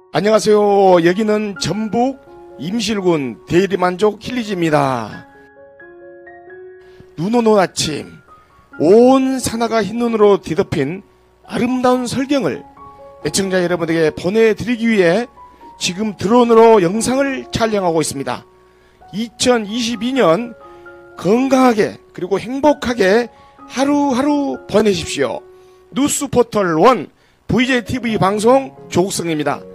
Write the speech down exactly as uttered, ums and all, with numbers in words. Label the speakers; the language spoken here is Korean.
Speaker 1: 안녕하세요. 여기는 전북 임실군 대리만족 힐리지입니다. 눈 오는 아침, 온 산하가 흰눈으로 뒤덮인 아름다운 설경을 애청자 여러분에게 보내드리기 위해 지금 드론으로 영상을 촬영하고 있습니다. 이천이십이 년 건강하게 그리고 행복하게 하루하루 보내십시오. 뉴스포털 원 브이제이티비 방송 조국성입니다.